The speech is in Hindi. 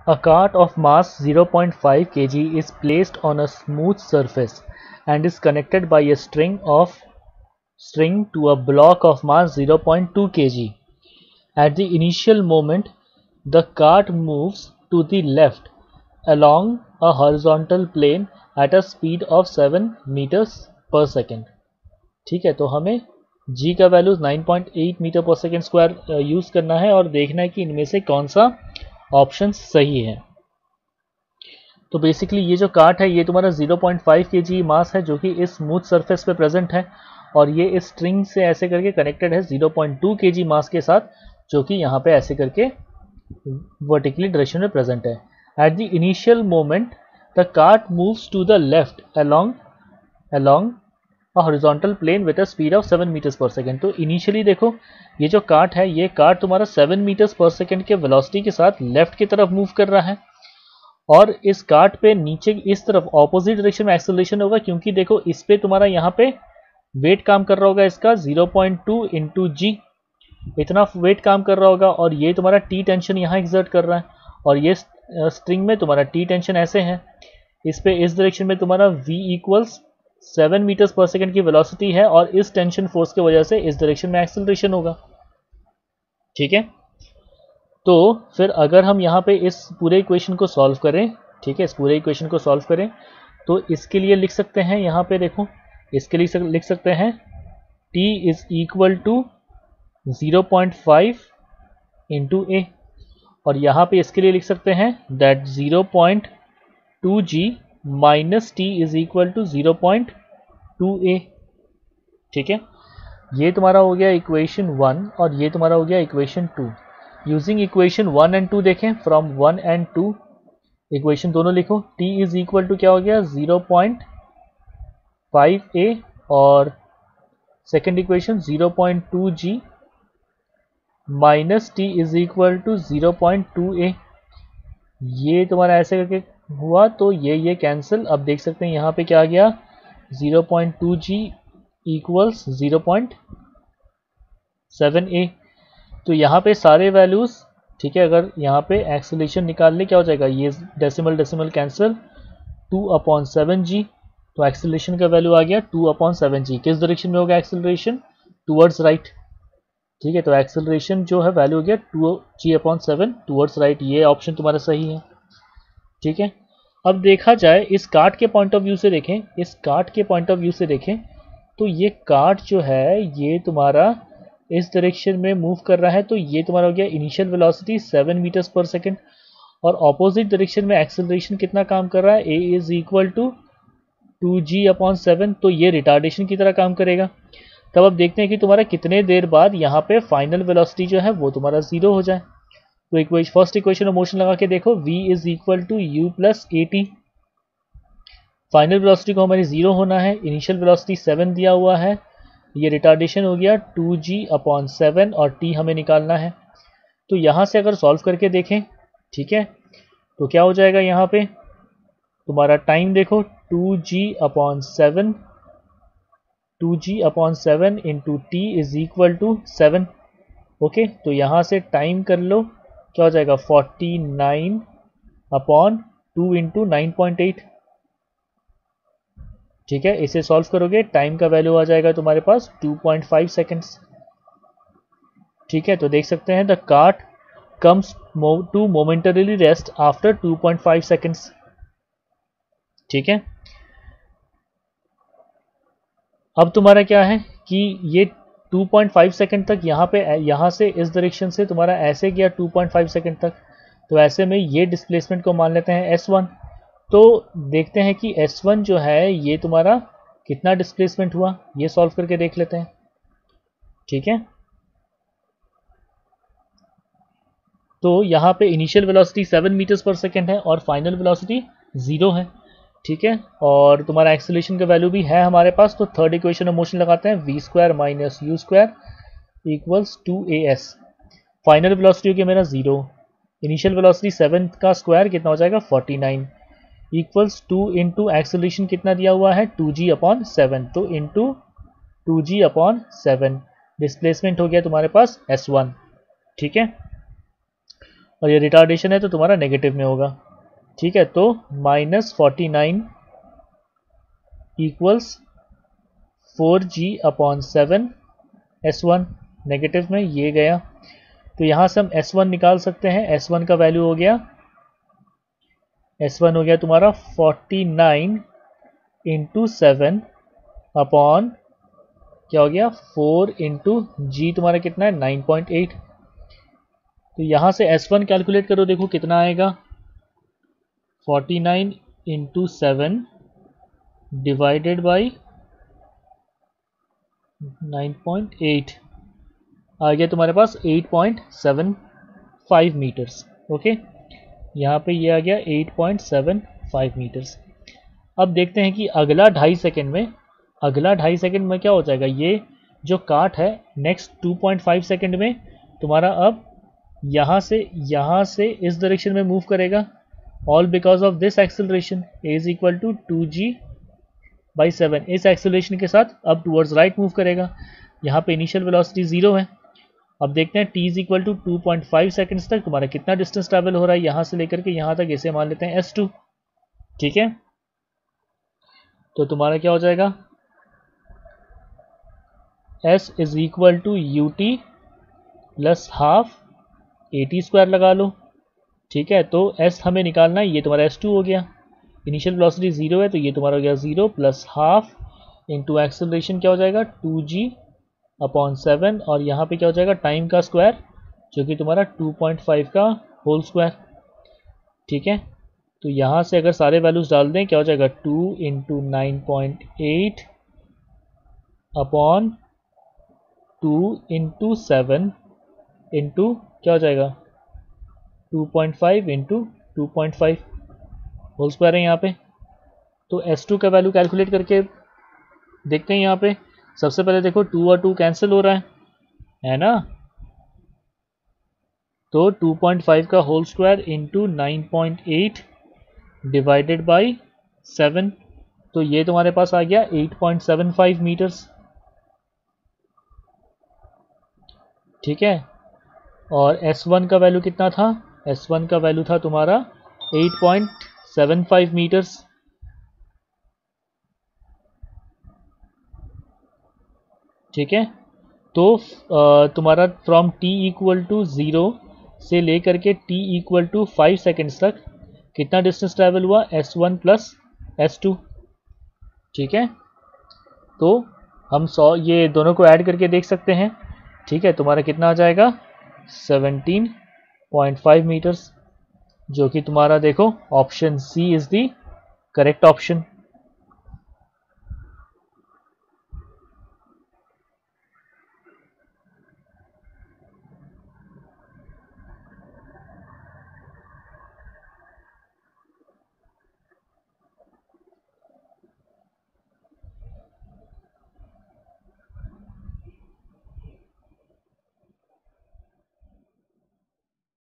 A cart of mass 0.5 kg is placed on a smooth surface and is connected by a string to a block of mass 0.2 kg. At the initial moment, the cart moves to the left along a horizontal plane at a speed of 7 meters per second. ठीक है, तो हमें g का वैल्यू 9.8 मीटर पर सेकेंड स्क्वायर यूज़ करना है और देखना है कि इनमें से कौन सा ऑप्शन सही है। तो बेसिकली ये जो कार्ट है ये तुम्हारा 0.5 kg मास है जो कि इस स्मूथ सरफेस पे प्रेजेंट है और ये इस स्ट्रिंग से ऐसे करके कनेक्टेड है 0.2 kg मास के साथ जो कि यहाँ पे ऐसे करके वर्टिकली डायरेक्शन में प्रेजेंट है। At the initial moment the cart moves to the left along a horizontal plane with a speed of 7 meters per second। तो इनिशियली देखो ये जो कार्ट है ये कार्ट तुम्हारा 7 मीटर्स पर सेकेंड के वेलोसिटी के साथ लेफ्ट की तरफ मूव कर रहा है और इस कार्ट पे नीचे इस तरफ ऑपोजिट डायरेक्शन में एक्सेलरेशन होगा क्योंकि देखो इस पे तुम्हारा यहाँ पे वेट काम कर रहा होगा इसका 0.2 इंटू जी, इतना वेट काम कर रहा होगा और ये तुम्हारा टी टेंशन यहाँ एक्सर्ट कर रहा है और ये स्ट्रिंग में तुम्हारा टी टेंशन ऐसे है, इस पे इस डायरेक्शन में तुम्हारा v इक्वल्स 7 मीटर्स पर सेकेंड की वेलोसिटी है और इस टेंशन फोर्स की वजह से इस डायरेक्शन में एक्सेलरेशन होगा। ठीक है, तो फिर अगर हम यहाँ पे इस पूरे इक्वेशन को सॉल्व करें, ठीक है, इस पूरे इक्वेशन को सॉल्व करें तो इसके लिए लिख सकते हैं यहाँ पे देखो इसके लिए लिख सकते हैं t is equal to 0.5 into a और यहाँ पे इसके लिए लिख सकते हैं that 0.2g minus T is equal to 0.2a। ठीक है, ये तुम्हारा हो गया इक्वेशन 1 और ये तुम्हारा हो गया इक्वेशन 2। यूजिंग इक्वेशन 1 एंड 2 देखें, फ्रॉम 1 एंड 2 इक्वेशन दोनों लिखो। t इज इक्वल टू क्या हो गया 0.5a और second equation 0.2g minus T is equal to 0.2a। ये तुम्हारा ऐसे करके हुआ तो ये कैंसिल। अब देख सकते हैं यहाँ पे क्या आ गया 0.2g इक्वल्स 0.7a। तो यहाँ पे सारे वैल्यूज, ठीक है, अगर यहाँ पे एक्सेलरेशन निकाल ले क्या हो जाएगा, ये डेसिमल कैंसिल 2/7g, तो एक्सेलरेशन का वैल्यू आ गया 2/7g। किस डायरेक्शन में होगा एक्सेलरेशन, टूवर्ड्स राइट। ठीक है, तो एक्सेलरेशन जो है वैल्यू हो गया 2g/7 टूवर्ड्स राइट, ये ऑप्शन तुम्हारा सही है। ठीक है, अब देखा जाए इस कार्ट के पॉइंट ऑफ व्यू से देखें, इस कार्ट के पॉइंट ऑफ व्यू से देखें तो ये कार्ट जो है ये तुम्हारा इस डायरेक्शन में मूव कर रहा है तो ये तुम्हारा हो गया इनिशियल वेलोसिटी 7 मीटर्स पर सेकेंड और ऑपोजिट डायरेक्शन में एक्सेलरेशन कितना काम कर रहा है, a is equal to 2g/7, तो ये रिटार्डेशन की तरह काम करेगा। तब अब देखते हैं कि तुम्हारा कितने देर बाद यहाँ पे फाइनल वेलोसिटी जो है वो तुम्हारा 0 हो जाए। तो फर्स्ट इक्वेशन ऑफ मोशन लगा के देखो, v is equal to u plus at। Final velocity को हमारी 0 होना है, इनिशियल वेलोसिटी 7 दिया हुआ है, ये रिटार्डेशन हो गया 2g/7 और t हमें निकालना है। तो यहाँ से अगर सॉल्व करके देखें, ठीक है, तो क्या हो जाएगा यहाँ पे तुम्हारा टाइम देखो 2g/7 into T is equal to 7। Okay, तो यहाँ से टाइम कर लो क्या हो जाएगा 49/2 इंटू 9.8। ठीक है, इसे सॉल्व करोगे टाइम का वैल्यू आ जाएगा तुम्हारे पास 2.5 सेकेंड्स। ठीक है, तो देख सकते हैं the cart comes to momentarily rest after 2.5 seconds. ठीक है, अब तुम्हारा क्या है कि ये 2.5 सेकेंड तक यहाँ से इस डायरेक्शन से तुम्हारा ऐसे गया 2.5 सेकेंड तक, तो ऐसे में ये डिस्प्लेसमेंट को मान लेते हैं S1। तो देखते हैं कि S1 जो है ये तुम्हारा कितना डिस्प्लेसमेंट हुआ, ये सॉल्व करके देख लेते हैं। ठीक है, तो यहाँ पे इनिशियल वेलोसिटी 7 मीटर्स पर सेकेंड है और फाइनल वेलोसिटी 0 है। ठीक है, और तुम्हारा एक्सेलरेशन का वैल्यू भी है हमारे पास, तो थर्ड इक्वेशन ऑफ मोशन लगाते हैं, v² minus u² equals 2as। Final velocity हो गया मेरा 0, इनिशियल वेलोसिटी 7 का स्क्वायर कितना हो जाएगा 49 इक्वल्स 2 इंटू एक्सेलरेशन कितना दिया हुआ है 2g/7, तो इंटू 2g/7 डिस्प्लेसमेंट हो गया तुम्हारे पास S1। ठीक है, और ये रिटार्डेशन है तो तुम्हारा नेगेटिव में होगा। ठीक है, तो -49 इक्वल्स 4g/7 S1 नेगेटिव में ये गया। तो यहाँ से हम S1 निकाल सकते हैं। S1 का वैल्यू हो गया, S1 हो गया तुम्हारा 49 इंटू 7 अपॉन क्या हो गया 4 इंटू जी तुम्हारा कितना है 9.8। तो यहाँ से S1 कैलकुलेट करो, देखो कितना आएगा 49 इंटू 7 डिवाइडेड बाई 9.8 आ गया तुम्हारे पास 8.75 मीटर्स। ओके, यहाँ पे ये आ गया 8.75 मीटर्स। अब देखते हैं कि अगला 2.5 सेकेंड में क्या हो जाएगा। ये जो काट है नेक्स्ट 2.5 सेकेंड में तुम्हारा अब यहाँ से इस डायरेक्शन में मूव करेगा, all because of this acceleration is equal to 2g/7। इस एक्सेलरेशन के साथ अब टूवर्ड्स राइट मूव करेगा। यहाँ पे इनिशियल वेलोसिटी 0 है। अब देखते हैं t is equal to 2.5 seconds तक तुम्हारा कितना डिस्टेंस ट्रैवल हो रहा है यहाँ से लेकर के यहाँ तक, इसे मान लेते हैं s2। ठीक है, तो तुम्हारा क्या हो जाएगा s is equal to ut plus half at² लगा लो। ठीक है, तो s हमें निकालना है, ये तुम्हारा s2 हो गया। इनिशियल वेलोसिटी 0 है तो ये तुम्हारा हो गया 0 प्लस हाफ इंटू एक्सेलरेशन क्या हो जाएगा 2g/7 और यहाँ पे क्या हो जाएगा टाइम का स्क्वायर जो कि तुम्हारा 2.5 का होल स्क्वायर। ठीक है, तो यहाँ से अगर सारे वैल्यूज डाल दें क्या हो जाएगा 2 इंटू 9.8 अपॉन 2 इंटू 7 इंटू क्या हो जाएगा 2.5 इंटू 2.5 होल स्क्वायर है यहाँ पे। तो S2 का वैल्यू कैलकुलेट करके देखते हैं। यहाँ पे सबसे पहले देखो 2 और 2 कैंसिल हो रहा है ना, तो 2.5 का whole square into 9.8 divided by 7, तो ये तुम्हारे पास आ गया 8.75 मीटर्स। ठीक है, और S1 का वैल्यू कितना था, S1 का वैल्यू था तुम्हारा 8.75 मीटर्स। ठीक है, तो तुम्हारा फ्रॉम t इक्वल टू 0 से लेकर के t इक्वल टू 5 सेकेंड्स तक कितना डिस्टेंस ट्रैवल हुआ S1 प्लस S2। ठीक है, तो हम ये दोनों को ऐड करके देख सकते हैं। ठीक है, तुम्हारा कितना आ जाएगा 17.5 मीटर्स, जो कि तुम्हारा देखो option C is the correct option.